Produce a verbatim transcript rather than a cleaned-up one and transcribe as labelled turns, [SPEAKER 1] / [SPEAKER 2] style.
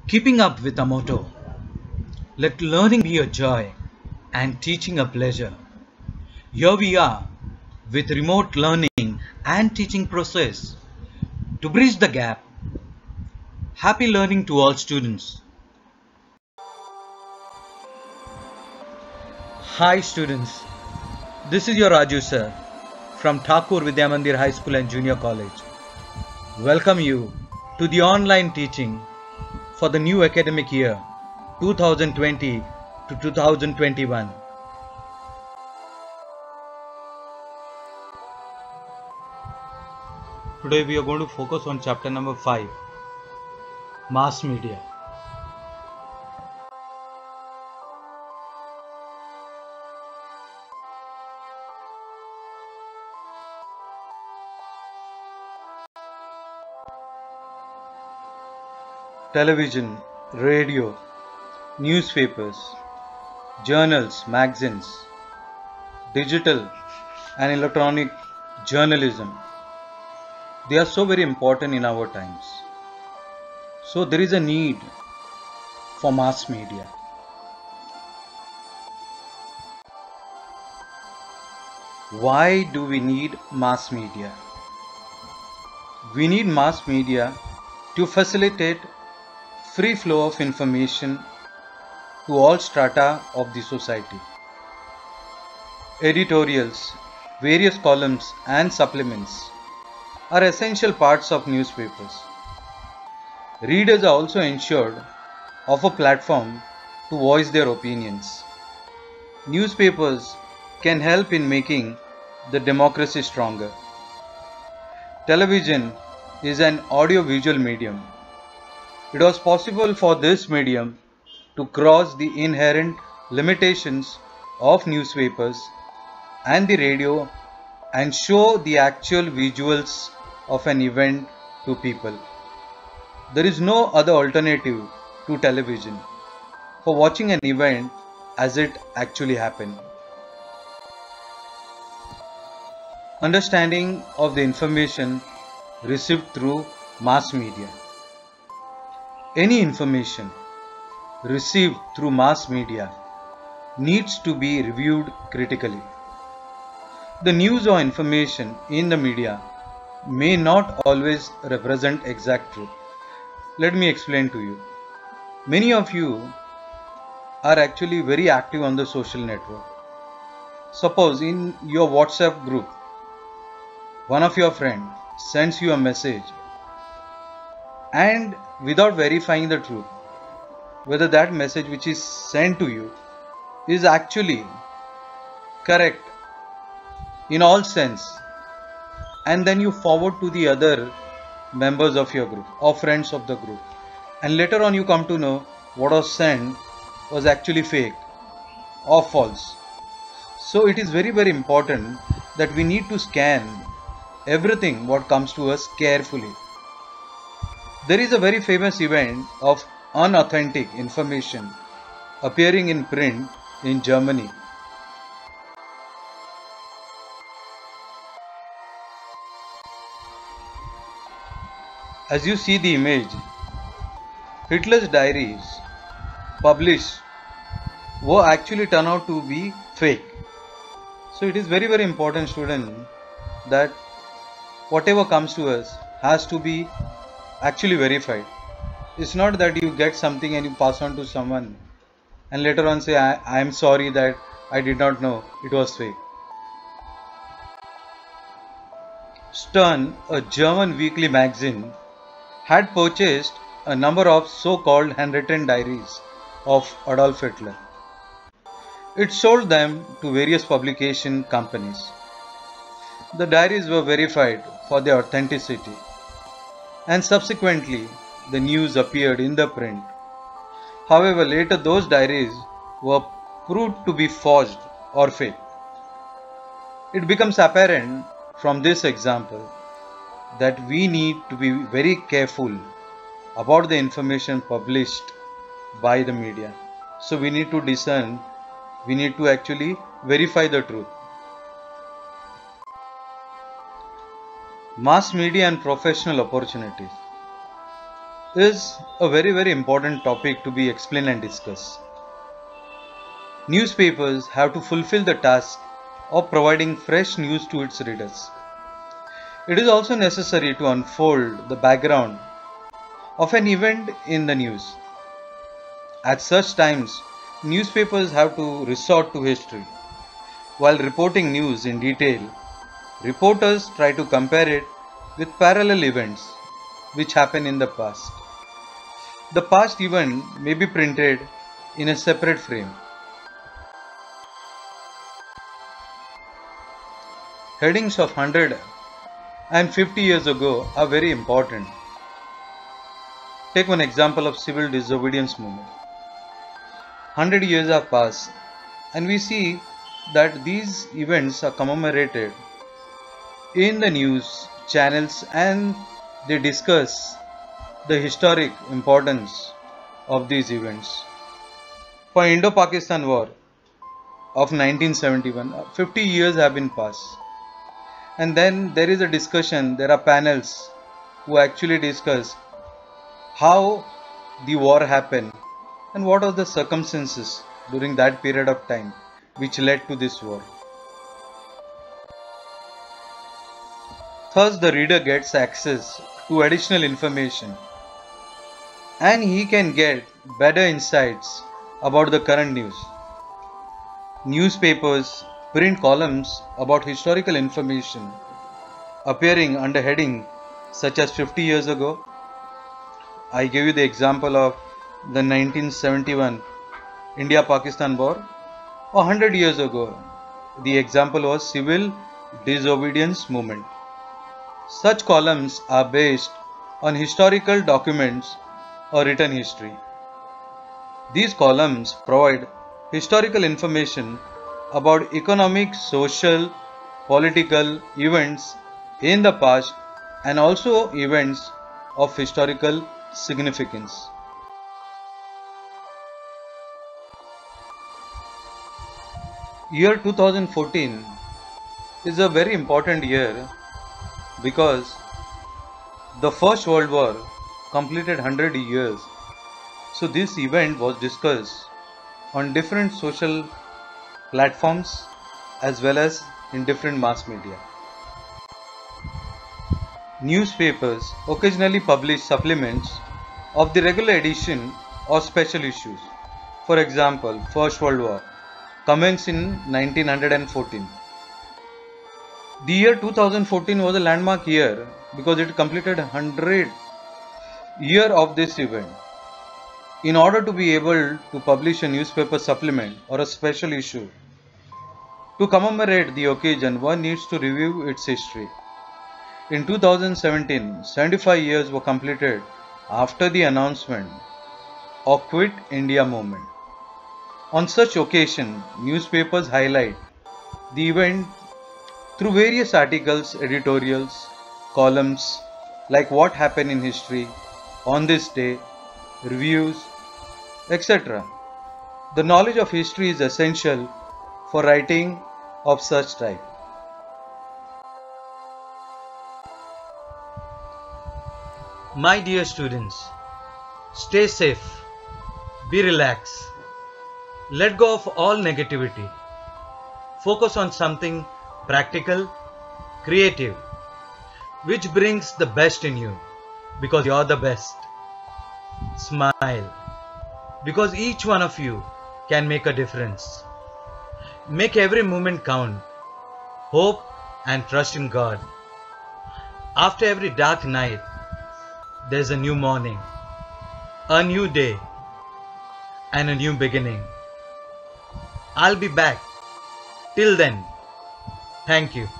[SPEAKER 1] Keeping up with the motto, let learning be a joy and teaching a pleasure. Here we are with remote learning and teaching process to bridge the gap. Happy learning to all students. Hi students, this is your Raju sir from Thakur Vidya Mandir High School and Junior College. Welcome you to the online teaching for the new academic year two thousand twenty to two thousand twenty-one. Today we are going to focus on chapter number five, Mass Media. Television, radio, newspapers, journals, magazines, digital and electronic journalism. They are so very important in our times. So there is a need for mass media. Why do we need mass media? We need mass media to facilitate free flow of information to all strata of the society. Editorials, various columns and supplements are essential parts of newspapers. Readers are also ensured of a platform to voice their opinions. Newspapers can help in making the democracy stronger. Television is an audio-visual medium. It was possible for this medium to cross the inherent limitations of newspapers and the radio and show the actual visuals of an event to people. There is no other alternative to television for watching an event as it actually happened. Understanding of the information received through mass media. Any information received through mass media needs to be reviewed critically. The news or information in the media may not always represent exact truth. Let me explain to you. Many of you are actually very active on the social network. Suppose in your WhatsApp group, one of your friends sends you a message and without verifying the truth, whether that message which is sent to you is actually correct in all sense, and then you forward to the other members of your group or friends of the group, and later on you come to know what was sent was actually fake or false. So it is very very important that we need to scan everything what comes to us carefully. There is a very famous event of unauthentic information appearing in print in Germany. As you see the image, Hitler's diaries published were actually turned out to be fake. So it is very very important, student, that whatever comes to us has to be actually verified. It's not that you get something and you pass on to someone and later on say, I, I am sorry that I did not know it was fake. Stern, a German weekly magazine, had purchased a number of so-called handwritten diaries of Adolf Hitler. It sold them to various publication companies. The diaries were verified for their authenticity, and subsequently the news appeared in the print. However, later those diaries were proved to be forged or fake. It becomes apparent from this example that we need to be very careful about the information published by the media. So we need to discern, we need to actually verify the truth. Mass media and professional opportunities. is a very very important topic to be explained and discussed. Newspapers have to fulfill the task of providing fresh news to its readers. It is also necessary to unfold the background of an event in the news. At such times, newspapers have to resort to history. While reporting news in detail, reporters try to compare it with parallel events which happen in the past. The past event may be printed in a separate frame. Headings of one hundred and fifty years ago are very important. Take one example of civil disobedience movement. one hundred years have passed and we see that these events are commemorated in the news channels and they discuss the historic importance of these events. For Indo-Pakistan War of nineteen seventy-one, fifty years have been passed. And then there is a discussion, there are panels who actually discuss how the war happened and what are the circumstances during that period of time which led to this war. Thus the reader gets access to additional information and he can get better insights about the current news. Newspapers print columns about historical information appearing under heading such as fifty years ago. I gave you the example of the nineteen seventy-one India-Pakistan War, or one hundred years ago the example was civil disobedience movement. Such columns are based on historical documents or written history. These columns provide historical information about economic, social, political events in the past and also events of historical significance. Year two thousand fourteen is a very important year because the First World War completed one hundred years. So this event was discussed on different social platforms as well as in different mass media. Newspapers occasionally publish supplements of the regular edition or special issues. For example, First World War commenced in nineteen fourteen. The year two thousand fourteen was a landmark year because it completed one hundred year of this event. In order to be able to publish a newspaper supplement or a special issue, to commemorate the occasion, one needs to review its history. In two thousand seventeen, seventy-five years were completed after the announcement of Quit India movement. On such occasion, newspapers highlight the event through various articles, editorials, columns, like what happened in history, on this day, reviews, et cetera. The knowledge of history is essential for writing of such type. My dear students, stay safe, be relaxed, let go of all negativity, focus on something practical, creative, which brings the best in you because you're the best. Smile because each one of you can make a difference. Make every moment count. Hope and trust in God. After every dark night, there's a new morning, a new day, and a new beginning. I'll be back. Till then, thank you.